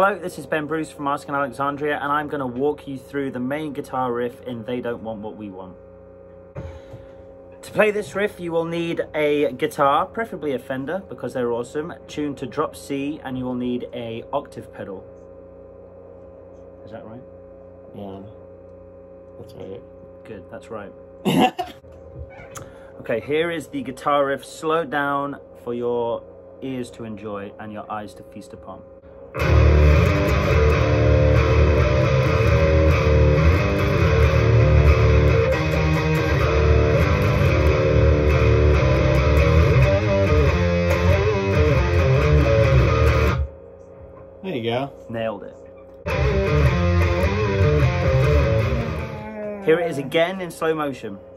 Hello, this is Ben Bruce from Asking Alexandria, and I'm going to walk you through the main guitar riff in They Don't Want What We Want. To play this riff, you will need a guitar, preferably a Fender, because they're awesome, tuned to drop C, and you will need a octave pedal. Is that right? Yeah, that's right. Good, that's right. Okay, here is the guitar riff slowed down for your ears to enjoy and your eyes to feast upon. There you go. Nailed it. Here it is again in slow motion.